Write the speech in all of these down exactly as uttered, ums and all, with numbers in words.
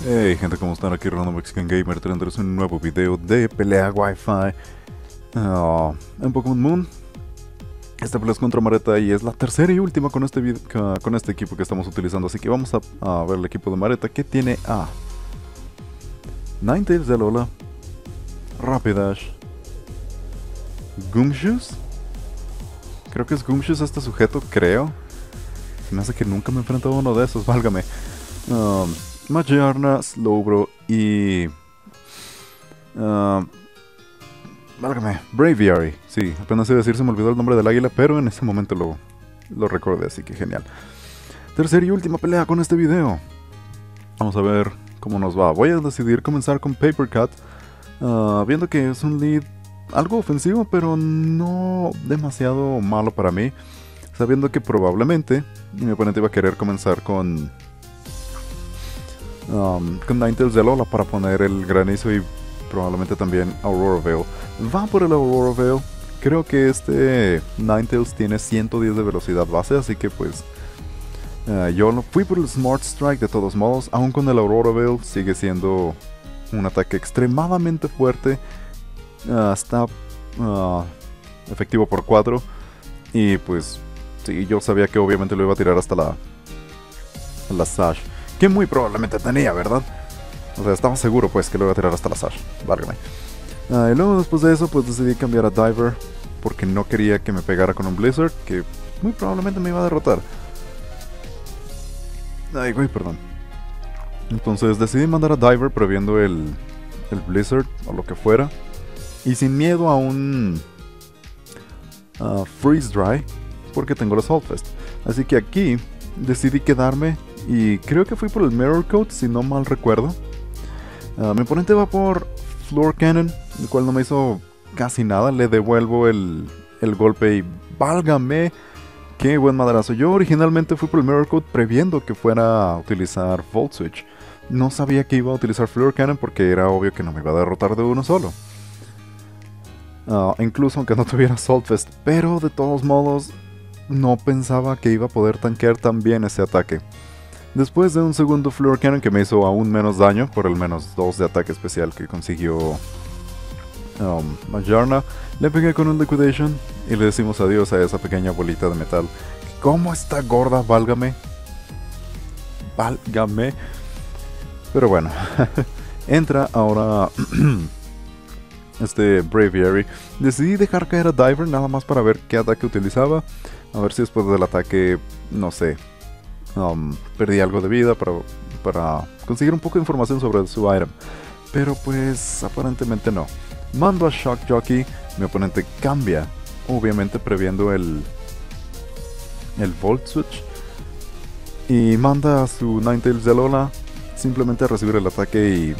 Hey gente, ¿cómo están? Aquí Random Mexican Gamer trayéndoles un nuevo video de pelea Wi-Fi uh, en Pokémon Moon. Esta pelea es contra Mareta y es la tercera y última con este, uh, con este equipo que estamos utilizando. Así que vamos a, a ver el equipo de Mareta, que tiene a Ninetales de Alola, Rapidash, Gumshoos. Creo que es Gumshoos este sujeto, creo. Se me hace que nunca me he enfrentado a uno de esos, válgame. Um, Magearna, Slowbro y... Uh, válgame, Braviary. Sí, apenas iba a decir, se me olvidó el nombre del águila, pero en ese momento lo, lo recordé, así que genial. Tercera y última pelea con este video. Vamos a ver cómo nos va. Voy a decidir comenzar con Paper Cut, uh, viendo que es un lead algo ofensivo, pero no demasiado malo para mí. Sabiendo que probablemente mi oponente iba a querer comenzar con... Um, con Ninetales de Alola para poner el granizo y probablemente también Aurora Veil. Va por el Aurora Veil. Creo que este Ninetales tiene ciento diez de velocidad base, así que pues uh, yo no fui por el Smart Strike de todos modos. Aún con el Aurora Veil sigue siendo un ataque extremadamente fuerte. Uh, está uh, efectivo por cuatro. Y pues sí, yo sabía que obviamente lo iba a tirar hasta la, la Sash, que muy probablemente tenía, ¿verdad? O sea, estaba seguro pues que lo iba a tirar hasta la Sash, válgame. Uh, y luego después de eso pues decidí cambiar a Diver, porque no quería que me pegara con un Blizzard, que muy probablemente me iba a derrotar. Ay, güey, perdón. Entonces decidí mandar a Diver previendo el, el Blizzard o lo que fuera. Y sin miedo a un uh, Freeze Dry, porque tengo la Salt Fest. Así que aquí decidí quedarme. Y creo que fui por el Mirror Coat, si no mal recuerdo. Uh, mi oponente va por Floor Cannon, el cual no me hizo casi nada. Le devuelvo el, el golpe y válgame, qué buen madrazo. Yo originalmente fui por el Mirror Coat previendo que fuera a utilizar Volt Switch. No sabía que iba a utilizar Floor Cannon porque era obvio que no me iba a derrotar de uno solo. Uh, incluso aunque no tuviera Salt Fest. Pero de todos modos, no pensaba que iba a poder tanquear tan bien ese ataque. Después de un segundo Floor Cannon que me hizo aún menos daño por el menos dos de ataque especial que consiguió um, Magearna, le pegué con un Liquidation y le decimos adiós a esa pequeña bolita de metal. ¿Cómo está gorda? Válgame. Válgame. Pero bueno, entra ahora este Braviary. Decidí dejar caer a Diver nada más para ver qué ataque utilizaba. A ver si después del ataque, no sé... Um, perdí algo de vida para, para conseguir un poco de información sobre su item. Pero pues aparentemente no. Mando a Shock Jockey. Mi oponente cambia, obviamente previendo el el Volt Switch, y manda a su Ninetales de Alola simplemente a recibir el ataque y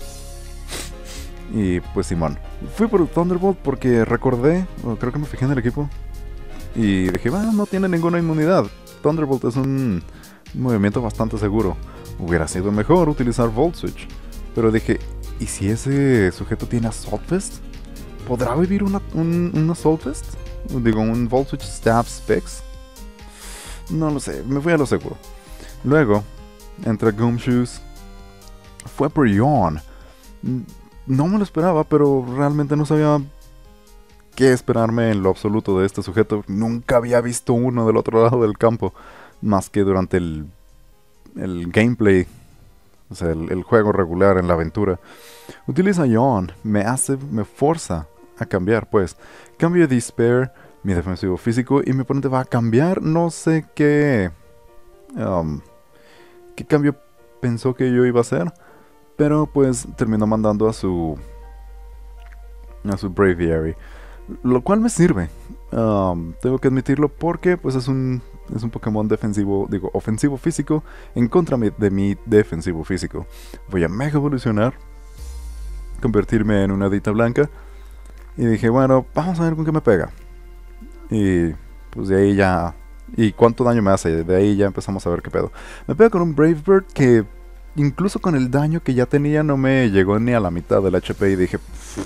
y pues Simón. Fui por el Thunderbolt porque recordé, o creo que me fijé en el equipo y dije, bueno, no tiene ninguna inmunidad. Thunderbolt es un movimiento bastante seguro. Hubiera sido mejor utilizar Volt Switch. Pero dije, ¿y si ese sujeto tiene Assault Fest? ¿Podrá vivir una, un, un Assault Fest? Digo, un Volt Switch Stab Specs. No lo sé, me fui a lo seguro. Luego, entra Gumshoos. Fue por Yawn. No me lo esperaba, pero realmente no sabía qué esperarme en lo absoluto de este sujeto. Nunca había visto uno del otro lado del campo, más que durante el, el gameplay, o sea, el, el juego regular en la aventura. Utiliza Yawn, me hace, me forza a cambiar, pues. Cambio Despair, mi defensivo físico, y mi oponente va a cambiar, no sé qué, um, qué cambio pensó que yo iba a hacer, pero pues terminó mandando a su, a su Braviary. Lo cual me sirve, um, tengo que admitirlo, porque pues es un, es un Pokémon defensivo, digo, ofensivo físico en contra de mi defensivo físico. Voy a mega evolucionar, convertirme en una Dita Blanca, y dije, bueno, vamos a ver con qué me pega. Y pues de ahí ya, y cuánto daño me hace, de ahí ya empezamos a ver qué pedo. Me pega con un Brave Bird que incluso con el daño que ya tenía no me llegó ni a la mitad del H P y dije,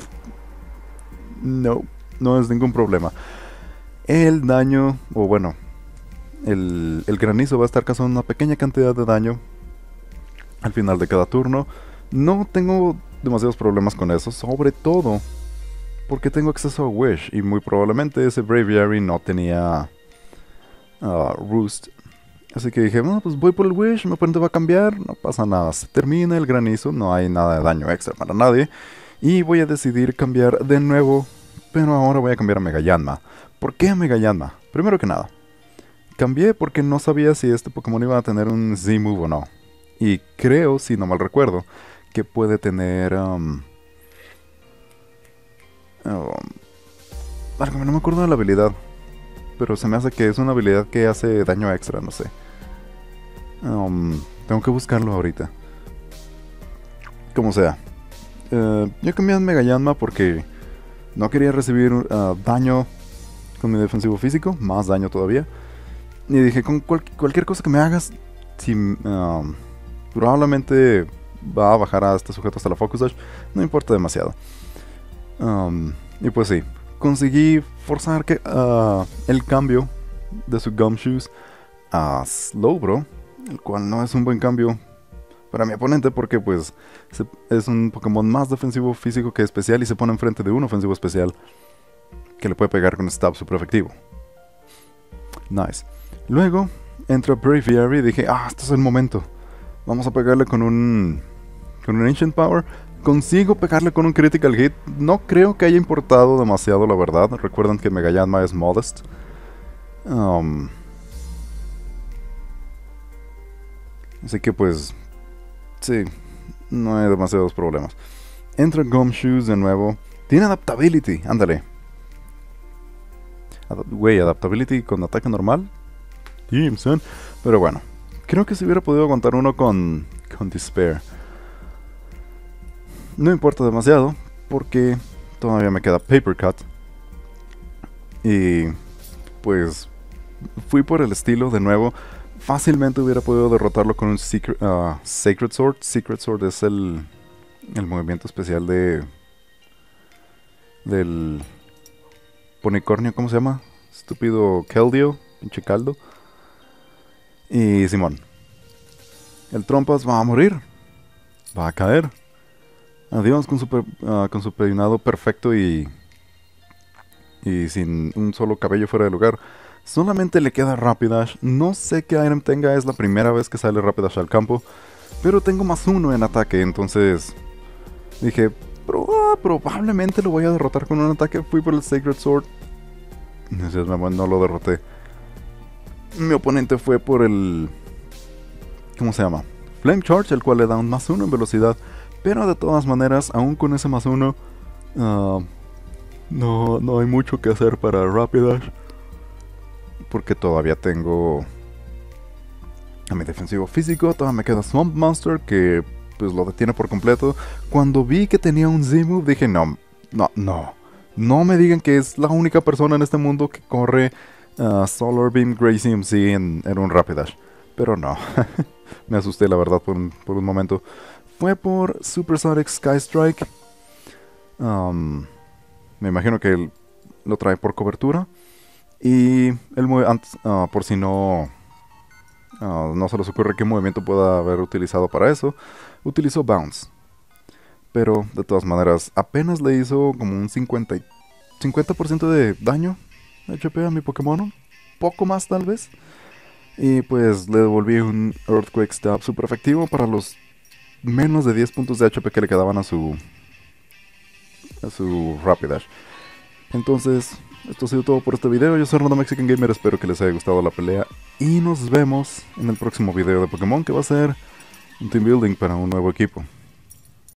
no. No es ningún problema. El daño, o bueno, el, el granizo va a estar causando una pequeña cantidad de daño al final de cada turno. No tengo demasiados problemas con eso, sobre todo porque tengo acceso a Wish y muy probablemente ese Braviary no tenía uh, Roost. Así que dije, bueno, pues voy por el Wish, mi oponente va a cambiar, no pasa nada, se termina el granizo, no hay nada de daño extra para nadie. Y voy a decidir cambiar de nuevo, pero ahora voy a cambiar a Mega Yanma. ¿Por qué a Mega Yanma? Primero que nada, cambié porque no sabía si este Pokémon iba a tener un Z-Move o no. Y creo, si no mal recuerdo, que puede tener... Um, um, algo, no me acuerdo de la habilidad, pero se me hace que es una habilidad que hace daño extra, no sé. Um, tengo que buscarlo ahorita. Como sea. Uh, yo cambié a Mega Yanma porque no quería recibir uh, daño con mi defensivo físico, más daño todavía. Y dije, con cual cualquier cosa que me hagas, si, um, probablemente va a bajar a este sujeto hasta la Focus Dash, no importa demasiado. Um, y pues sí, conseguí forzar que, uh, el cambio de su Gumshoos a Slowbro, el cual no es un buen cambio para mi oponente porque pues se, es un Pokémon más defensivo físico que especial y se pone enfrente de un ofensivo especial que le puede pegar con un stab super efectivo. Nice. Luego entró Braviary y dije, ah, este es el momento. Vamos a pegarle con un con un Ancient Power. Consigo pegarle con un Critical Hit. No creo que haya importado demasiado, la verdad. Recuerden que Mega Yanma es Modest. Um, así que pues... sí, no hay demasiados problemas. Entra Gumshoos de nuevo. Tiene Adaptability, ándale. Güey, Ad Adaptability con ataque normal. Damn, son. Pero bueno, creo que si hubiera podido aguantar uno con, con Despair. No importa demasiado, porque todavía me queda Paper Cut. Y pues fui por el estilo de nuevo. Fácilmente hubiera podido derrotarlo con un Secret, uh, Sacred Sword. Secret Sword es el, el movimiento especial de... del... Ponicornio, ¿cómo se llama? Estúpido Keldeo, pinche caldo. Y Simón. El Trompas va a morir. Va a caer. Adiós con su, uh, con su peinado perfecto y... y sin un solo cabello fuera de lugar. Solamente le queda Rapidash. No sé qué item tenga, es la primera vez que sale Rapidash al campo. Pero tengo más uno en ataque, entonces... dije, Pro, probablemente lo voy a derrotar con un ataque. Fui por el Sacred Sword. No lo derroté. Mi oponente fue por el... ¿cómo se llama? Flame Charge, el cual le da un más uno en velocidad. Pero de todas maneras, aún con ese más uno... Uh, no, no hay mucho que hacer para Rapidash. Porque todavía tengo... a mi defensivo físico. Todavía me queda Swamp Monster que... pues lo detiene por completo. Cuando vi que tenía un Z-Move dije no, no, no. No me digan que es la única persona en este mundo que corre uh, Solar Beam Grey C M C en, en un Rapidash. Pero no. Me asusté la verdad por un, por un momento. Fue por Supersonic Sky Strike. Um, me imagino que él lo trae por cobertura. Y él mueve antes, uh, por si no... Uh, no se les ocurre qué movimiento pueda haber utilizado para eso. Utilizó Bounce. Pero de todas maneras apenas le hizo como un cincuenta por ciento de daño H P a mi Pokémon. Poco más tal vez. Y pues le devolví un Earthquake Stab super efectivo para los menos de diez puntos de H P que le quedaban a su a su Rapidash. Entonces, esto ha sido todo por este video. Yo soy Random Mexican Gamer, espero que les haya gustado la pelea. Y nos vemos en el próximo video de Pokémon, que va a ser un team building para un nuevo equipo.